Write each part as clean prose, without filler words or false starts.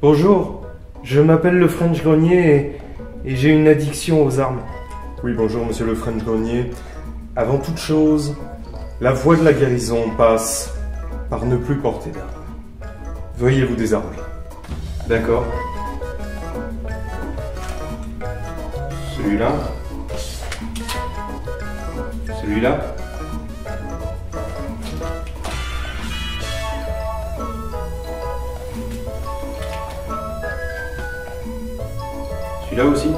Bonjour, je m'appelle le French Grenier et j'ai une addiction aux armes. Oui, bonjour, monsieur le French Grenier. Avant toute chose, la voie de la guérison passe par ne plus porter d'armes. Veuillez vous désarmer. D'accord. Celui-là. Celui-là. Celui-là aussi.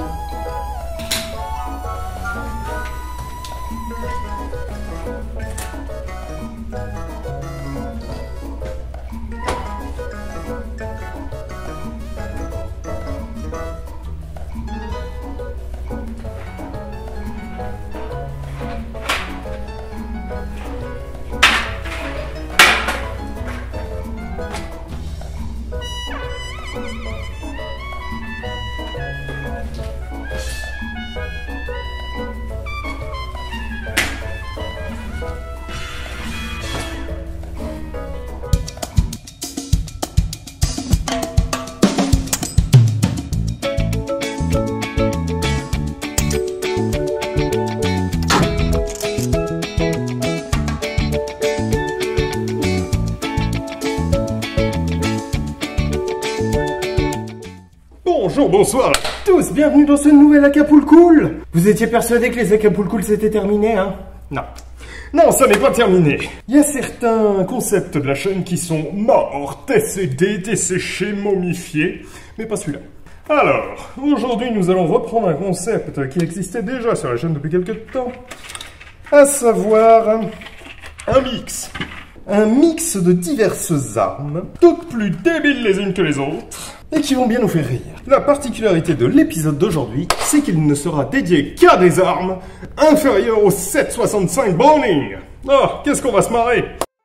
Bonjour, bonsoir. Tous, bienvenue dans ce nouvel Acapulcool. Vous étiez persuadés que les Acapulcool c'était terminé, hein? Non. Non, ça n'est pas terminé. Il y a certains concepts de la chaîne qui sont morts, décédés, desséchés, momifiés, mais pas celui-là. Alors, aujourd'hui, nous allons reprendre un concept qui existait déjà sur la chaîne depuis quelques temps, à savoir un mix. Un mix de diverses armes, toutes plus débiles les unes que les autres, et qui vont bien nous faire rire. La particularité de l'épisode d'aujourd'hui, c'est qu'il ne sera dédié qu'à des armes inférieures au 7,65 Browning. Oh, qu'est-ce qu'on va se marrer!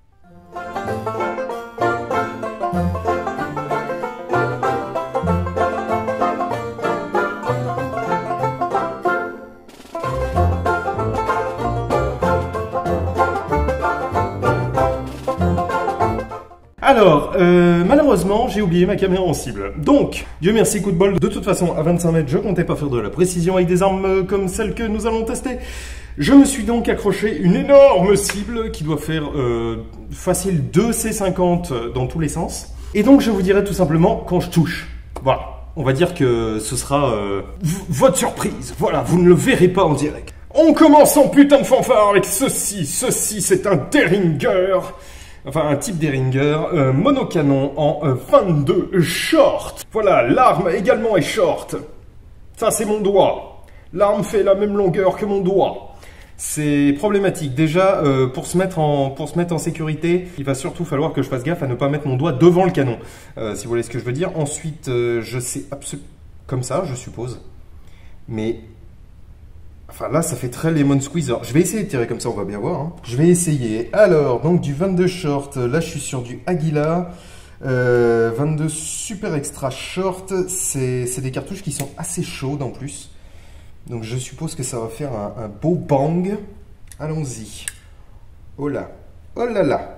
Alors, malheureusement, j'ai oublié ma caméra en cible. Donc, Dieu merci, coup de bol. De toute façon, à 25 mètres, je comptais pas faire de la précision avec des armes comme celles que nous allons tester. Je me suis donc accroché une énorme cible qui doit faire facile 2 C50 dans tous les sens. Et donc, je vous dirai tout simplement quand je touche. Voilà. On va dire que ce sera votre surprise. Voilà, vous ne le verrez pas en direct. On commence en putain de fanfare avec ceci. Ceci, c'est un Derringer. Enfin, un type Derringer, monocanon en 22 short. Voilà, l'arme également est short. Ça, c'est mon doigt. L'arme fait la même longueur que mon doigt. C'est problématique. Déjà, pour se mettre en sécurité, il va surtout falloir que je fasse gaffe à ne pas mettre mon doigt devant le canon. Si vous voyez ce que je veux dire. Ensuite, je sais absolument... Comme ça, je suppose. Mais... Enfin là, ça fait très lemon squeezer. Je vais essayer de tirer comme ça, on va bien voir. Hein. Je vais essayer. Alors, donc du 22 short. Là, je suis sur du Aguila. 22 super extra short. C'est des cartouches qui sont assez chaudes en plus. Donc je suppose que ça va faire un beau bang. Allons-y. Oh là. Oh là là.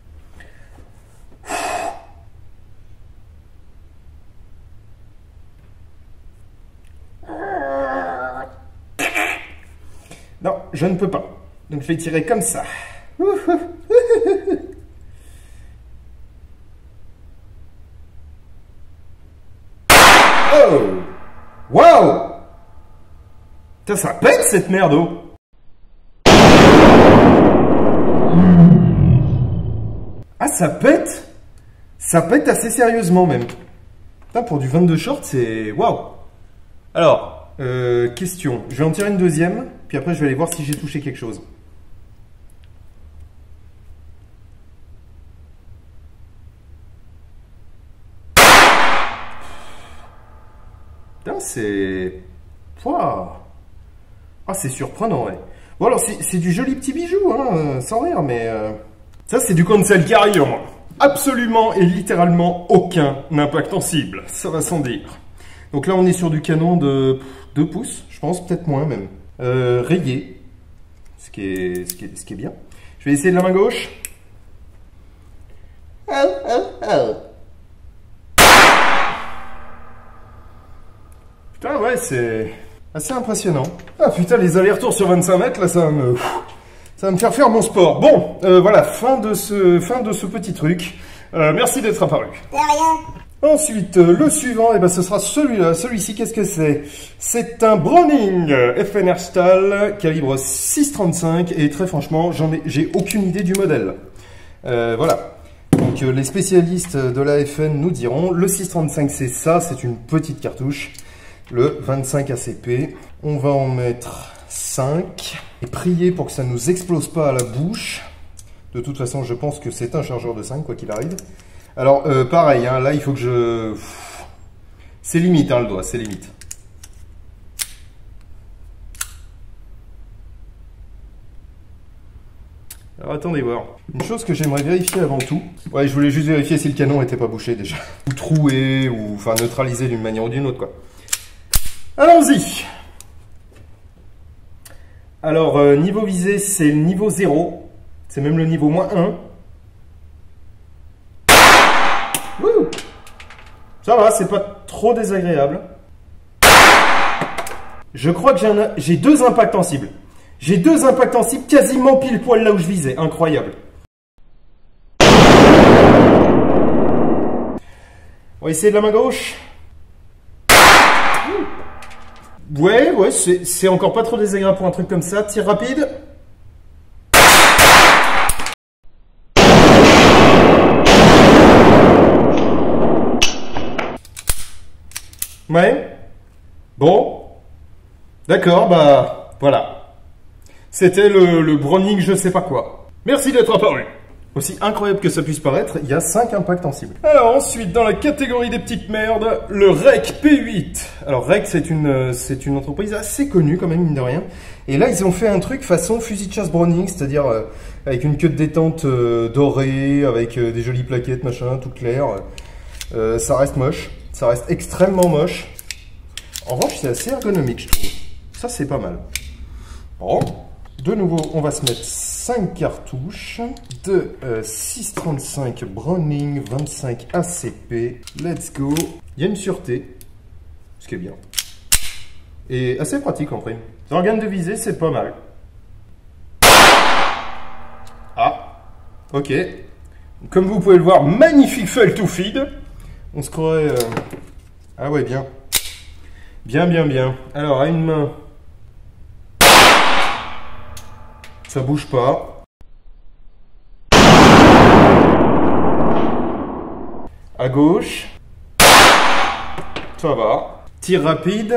Non, je ne peux pas. Donc je vais tirer comme ça. Oh! Wow! Putain, ça pète cette merde, oh! Ah, ça pète? Ça pète assez sérieusement même. Putain, pour du 22 short, c'est... Waouh! Alors... question, je vais en tirer une deuxième, puis après je vais aller voir si j'ai touché quelque chose. Putain, c'est... Pouah. Ah, c'est surprenant, ouais. Bon alors, c'est du joli petit bijou, hein, sans rire, mais... Ça, c'est du Conseil Carrier, moi. Absolument et littéralement aucun impact en cible, ça va sans dire. Donc là, on est sur du canon de 2 pouces, je pense, peut-être moins même. Rayé, ce qui est bien. Je vais essayer de la main gauche. Putain, ouais, c'est assez impressionnant. Ah putain, les allers-retours sur 25 mètres, là, ça va me faire mon sport. Bon, voilà, fin de ce petit truc. Merci d'être apparu. De rien. Ensuite, le suivant, eh ben, ce sera celui-là. Celui-ci, qu'est-ce que c'est? C'est un Browning FNR Stahl, calibre 6,35, et très franchement, j'ai aucune idée du modèle. Voilà. Donc, les spécialistes de la FN nous diront, le 6,35 c'est ça, c'est une petite cartouche. Le 25 ACP, on va en mettre 5, et prier pour que ça ne nous explose pas à la bouche. De toute façon, je pense que c'est un chargeur de 5, quoi qu'il arrive. Alors, pareil, hein, là, il faut que je... C'est limite, hein, le doigt, c'est limite. Alors, attendez voir. Une chose que j'aimerais vérifier avant tout. Ouais, je voulais juste vérifier si le canon n'était pas bouché, déjà. Ou troué, ou... Enfin, neutralisé d'une manière ou d'une autre, quoi. Allons-y. Alors, niveau visé, c'est le niveau 0. C'est même le niveau -1. Wouh! Ça va, c'est pas trop désagréable. Je crois que j'ai 2 impacts en cible. J'ai 2 impacts en cible quasiment pile poil là où je visais. Incroyable. On va essayer de la main gauche. Ouais, c'est encore pas trop désagréable pour un truc comme ça. Tir rapide. Ouais. Bon. D'accord, bah, voilà. C'était le Browning je sais pas quoi. Merci d'être apparu. Aussi incroyable que ça puisse paraître, il y a 5 impacts en cible. Alors ensuite, dans la catégorie des petites merdes, le REC P8. Alors REC, c'est une entreprise assez connue quand même, mine de rien. Et là, ils ont fait un truc façon fusil de chasse Browning, c'est-à-dire avec une queue de détente dorée, avec des jolies plaquettes, machin, tout clair. Ça reste moche, ça reste extrêmement moche. En revanche, c'est assez ergonomique, je trouve. Ça, c'est pas mal. Bon, de nouveau, on va se mettre 5 cartouches de 6,35 Browning 25 ACP. Let's go. Il y a une sûreté, ce qui est bien. Et assez pratique en prime. L'organe de visée, c'est pas mal. Ah, ok. Comme vous pouvez le voir, magnifique fail to feed. On se croirait... Ah ouais, bien. Bien. Alors, à une main... Ça bouge pas. À gauche. Ça va. Tir rapide.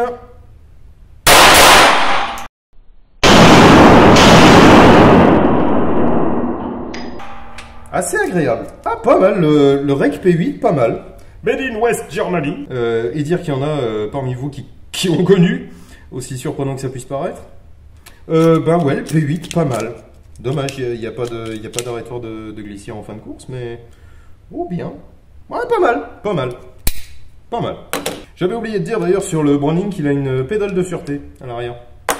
Assez agréable. Ah, pas mal. Le REC P8, pas mal. Made in West Germany. Et dire qu'il y en a parmi vous qui ont connu, aussi surprenant que ça puisse paraître. Ben ouais, le P8, pas mal. Dommage, il n'y a pas d'arrêteur de glissier en fin de course, mais... Oh, bien. Ouais, pas mal. J'avais oublié de dire d'ailleurs sur le Browning qu'il a une pédale de sûreté à l'arrière.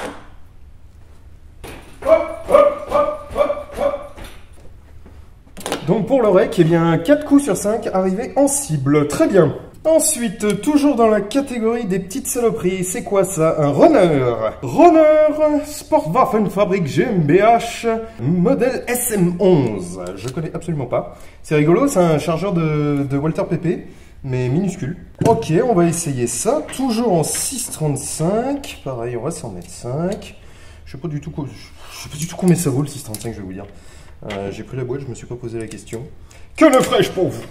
Donc pour le REC, eh bien 4 coups sur 5 arrivés en cible. Très bien. Ensuite, toujours dans la catégorie des petites saloperies, c'est quoi ça? Un runner. Runner Sportwaffenfabrik GmbH, modèle SM11. Je connais absolument pas. C'est rigolo, c'est un chargeur de Walter PP, mais minuscule. Ok, on va essayer ça. Toujours en 6,35. Pareil, on va s'en mettre 5. Je sais pas du tout combien ça vaut le 6,35, je vais vous dire. J'ai pris la boîte, je me suis pas posé la question. Que ne ferais-je pour vous?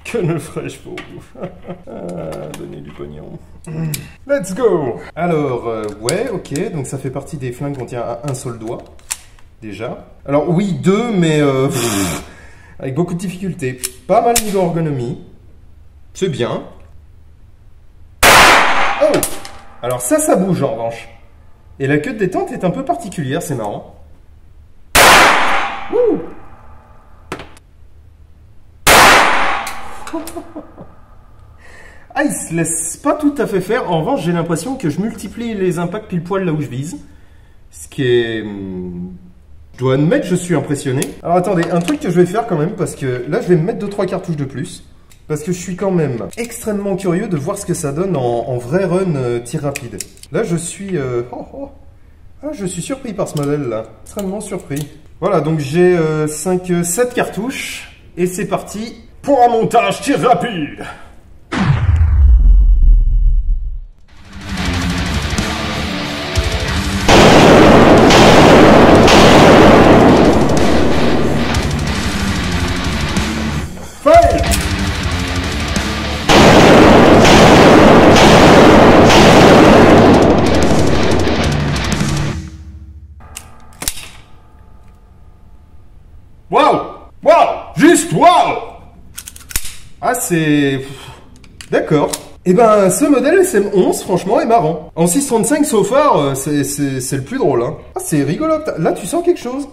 Donnez du pognon. Let's go. Alors, ouais, ok, donc ça fait partie des flingues qu'on tient à un seul doigt, déjà. Alors oui, 2, mais avec beaucoup de difficultés. Pas mal niveau ergonomie. C'est bien. Oh. Alors ça bouge en revanche. Et la queue de détente est un peu particulière, c'est marrant. Wouh. Ah, il se laisse pas tout à fait faire. En revanche, j'ai l'impression que je multiplie les impacts pile poil là où je vise. Ce qui est... Je dois admettre, je suis impressionné. Alors attendez, un truc que je vais faire quand même, parce que là, je vais me mettre 2-3 cartouches de plus. parce que je suis quand même extrêmement curieux de voir ce que ça donne en vrai run tir rapide. Là, je suis... je suis surpris par ce modèle-là. Extrêmement surpris. Voilà, donc j'ai 7 cartouches. Et c'est parti pour un montage tir rapide. Fail! Waouh! Waouh! Juste waouh! Ah, c'est... D'accord. Eh ben, ce modèle SM11, franchement, est marrant. En 635 so far, c'est le plus drôle, hein. Ah, c'est rigolo. Là, tu sens quelque chose.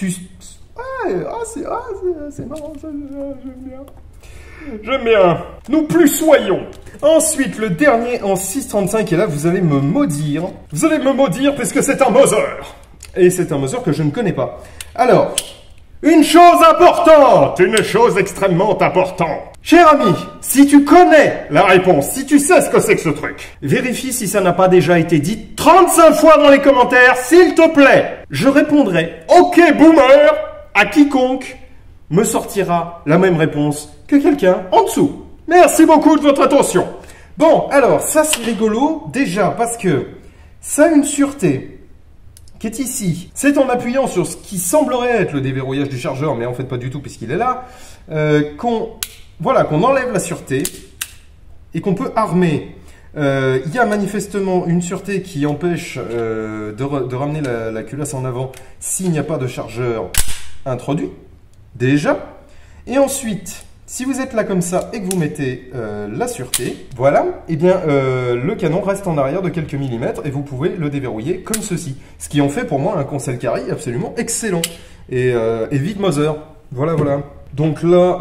C'est marrant, j'aime bien. J'aime bien. Nous plus soyons. Ensuite, le dernier en 635, et là, vous allez me maudire. Vous allez me maudire parce que c'est un Mother. Et c'est un Mother que je ne connais pas. Alors... une chose importante! Une chose extrêmement importante. Cher ami, si tu connais la réponse, si tu sais ce que c'est que ce truc, vérifie si ça n'a pas déjà été dit 35 fois dans les commentaires, s'il te plaît. Je répondrai OK boomer à quiconque me sortira la même réponse que quelqu'un en dessous. Merci beaucoup de votre attention. Bon, alors, ça c'est rigolo, déjà parce que ça a une sûreté qui est ici. C'est en appuyant sur ce qui semblerait être le déverrouillage du chargeur, mais en fait pas du tout puisqu'il est là, qu'on enlève la sûreté et qu'on peut armer. Il y a manifestement une sûreté qui empêche de ramener la culasse en avant s'il n'y a pas de chargeur introduit, déjà. Et ensuite, si vous êtes là comme ça et que vous mettez la sûreté, voilà, et bien le canon reste en arrière de quelques millimètres et vous pouvez le déverrouiller comme ceci. Ce qui en fait pour moi un conseil carry absolument excellent et vite Mother. Voilà, voilà. Donc là,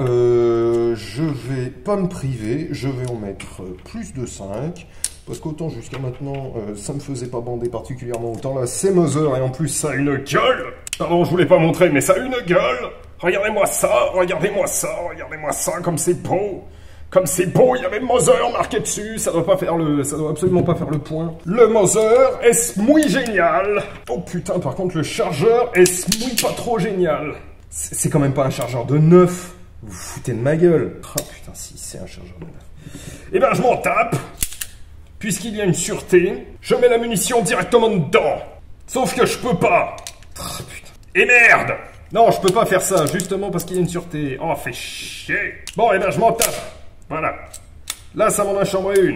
je vais pas me priver, je vais en mettre plus de 5. Parce qu'autant jusqu'à maintenant, ça me faisait pas bander particulièrement autant. Là, c'est Mother et en plus ça a une gueule. Pardon, je voulais pas montrer, mais ça a une gueule. Regardez-moi ça, regardez-moi ça, regardez-moi ça, comme c'est beau. Comme c'est beau, il y a même Mother marqué dessus, ça doit absolument pas faire le point. Le Mother est muy génial. Oh putain, par contre, le chargeur est muy pas trop génial. C'est quand même pas un chargeur de 9. Vous vous foutez de ma gueule. Oh putain, si, c'est un chargeur de 9. Eh ben, je m'en tape. Puisqu'il y a une sûreté, je mets la munition directement dedans. Sauf que je peux pas. Oh putain. Et merde! Non, je peux pas faire ça, justement parce qu'il y a une sûreté. Oh, fait chier. Bon, eh ben, je m'en tape. Voilà. Là, ça m'en a chambré une.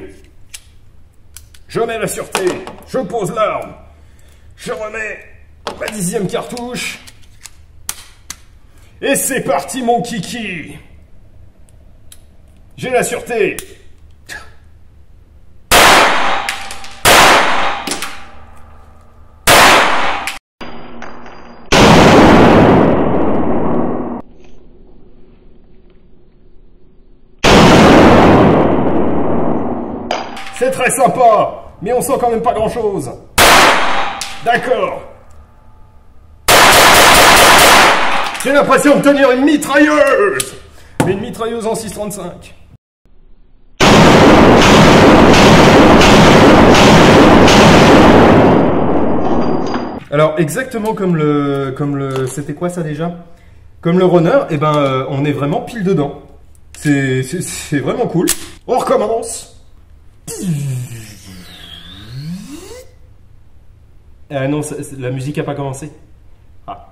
Je mets la sûreté. Je pose l'arme. Je remets ma 10e cartouche. Et c'est parti, mon kiki. J'ai la sûreté. C'est très sympa, mais on sent quand même pas grand-chose. D'accord. J'ai l'impression de tenir une mitrailleuse. Mais une mitrailleuse en 635. Alors, exactement comme c'était quoi ça déjà? Comme le runner, eh ben, on est vraiment pile dedans. C'est vraiment cool. On recommence. Ah non, la musique a pas commencé. Ah.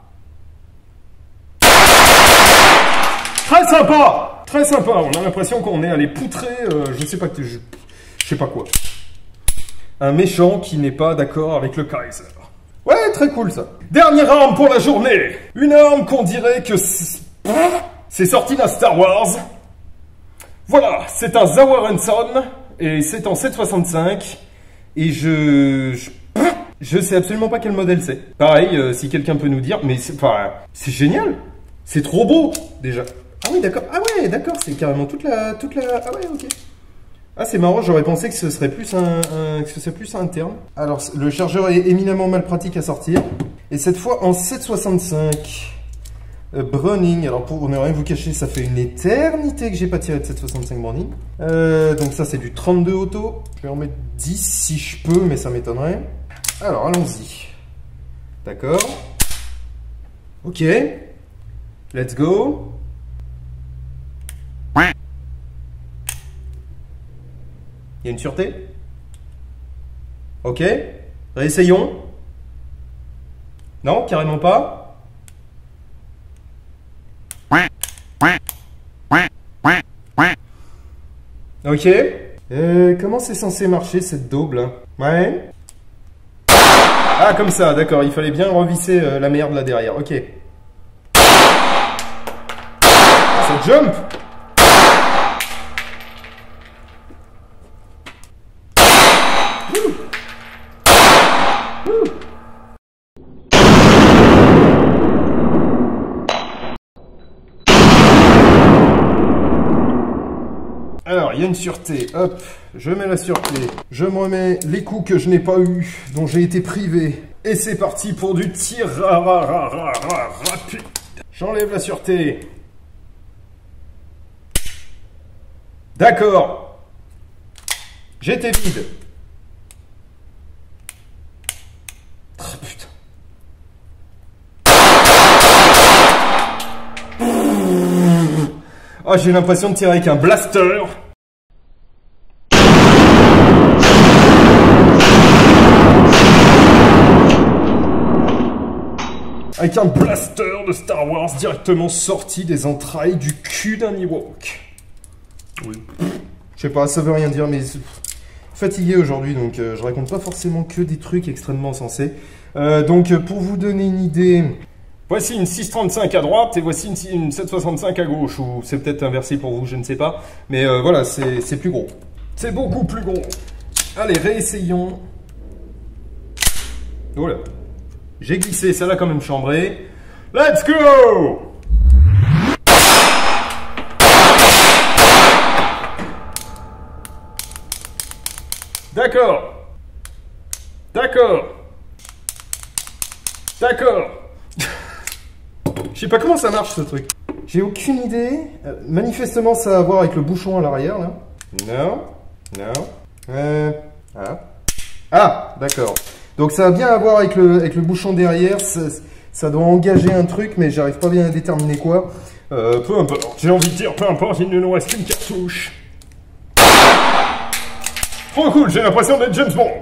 Très sympa. Très sympa. On a l'impression qu'on est allé poutrer, je sais pas quoi. Un méchant qui n'est pas d'accord avec le Kaiser. Ouais, très cool ça. Dernière arme pour la journée. Une arme qu'on dirait que c'est sorti d'un Star Wars. Voilà, c'est un Zawarenson. Et c'est en 765. Et je sais absolument pas quel modèle c'est. Pareil, si quelqu'un peut nous dire, mais c'est génial. C'est trop beau, déjà. Ah oui, d'accord. Ah ouais, d'accord, c'est carrément toute la... Ah ouais, ok. Ah, c'est marrant, j'aurais pensé que ce serait plus un interne. Alors, le chargeur est éminemment mal pratique à sortir. Et cette fois en 765. Browning, alors pour ne rien vous cacher, ça fait une éternité que j'ai pas tiré de 7,65 Browning. Donc ça c'est du 32 auto. Je vais en mettre 10 si je peux, mais ça m'étonnerait. Alors allons-y. D'accord. Ok. Let's go. Il y a une sûreté. Ok. Réessayons. Non, carrément pas. Ok. Comment c'est censé marcher cette daube là? Ouais. Ah, comme ça, d'accord. Il fallait bien revisser la merde là derrière. Ok. Ça jump. Alors, il y a une sûreté, hop, je mets la sûreté, je me remets les coups que je n'ai pas eu, dont j'ai été privé, et c'est parti pour du tir rapide. J'enlève la sûreté. D'accord. J'étais vide. Oh, putain. Oh, j'ai l'impression de tirer avec un blaster. Avec un blaster de Star Wars directement sorti des entrailles du cul d'un Ewok. Oui. Je sais pas, ça veut rien dire, mais fatigué aujourd'hui, donc je raconte pas forcément que des trucs extrêmement sensés. Donc pour vous donner une idée, voici une 635 à droite et voici une 765 à gauche, ou c'est peut-être inversé pour vous, je ne sais pas. Mais voilà, c'est plus gros. C'est beaucoup plus gros. Allez, réessayons. Voilà. J'ai glissé, ça l'a quand même chambré. Let's go! D'accord. D'accord. D'accord. Je sais pas comment ça marche ce truc. J'ai aucune idée. Manifestement, ça a à voir avec le bouchon à l'arrière, là. Non. Non. Ah, d'accord. Donc ça a bien à voir avec le bouchon derrière. Ça doit engager un truc, mais j'arrive pas bien à déterminer quoi. Peu importe. J'ai envie de dire, peu importe, il ne nous reste qu'une cartouche. Trop cool, j'ai l'impression d'être James Bond.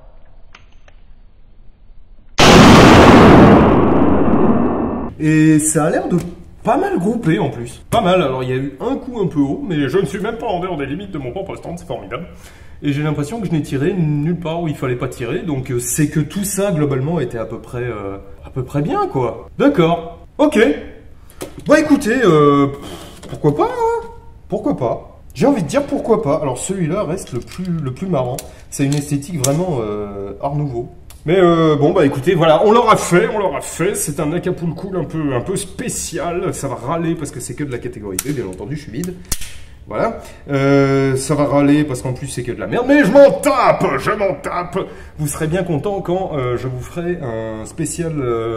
Et ça a l'air de pas mal grouper en plus. Pas mal, alors il y a eu un coup un peu haut, mais je ne suis même pas en dehors des limites de mon propre stand, c'est formidable. Et j'ai l'impression que je n'ai tiré nulle part où il fallait pas tirer, donc c'est que tout ça globalement était à peu près bien quoi. D'accord, ok. Bah écoutez, pourquoi pas, hein? Pourquoi pas? J'ai envie de dire pourquoi pas. Alors celui-là reste le plus marrant. C'est une esthétique vraiment art nouveau. Mais bon bah écoutez, voilà, on l'aura fait. C'est un Acapulco un peu spécial. Ça va râler parce que c'est que de la catégorie B, bien entendu, je suis vide. Voilà. Ça va râler parce qu'en plus c'est que de la merde. Mais je m'en tape. Vous serez bien content quand je vous ferai un spécial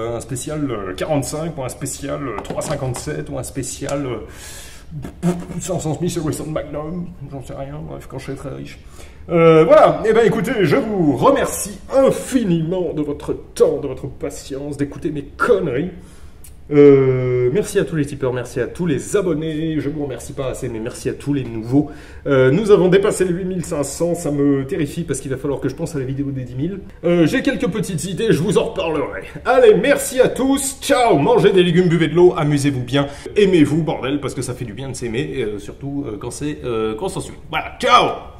45 ou un spécial 357 ou un spécial 500 Smith et Wesson Magnum, j'en sais rien, bref, quand je serai très riche. Voilà, et ben écoutez, je vous remercie infiniment de votre temps, de votre patience, d'écouter mes conneries. Merci à tous les tipeurs, merci à tous les abonnés, je vous remercie pas assez, mais merci à tous les nouveaux. Nous avons dépassé les 8500, ça me terrifie parce qu'il va falloir que je pense à la vidéo des 10 000. J'ai quelques petites idées, je vous en reparlerai. Allez, merci à tous, ciao, mangez des légumes, buvez de l'eau, amusez-vous bien, aimez-vous, bordel, parce que ça fait du bien de s'aimer, surtout quand ça suit. Voilà, ciao!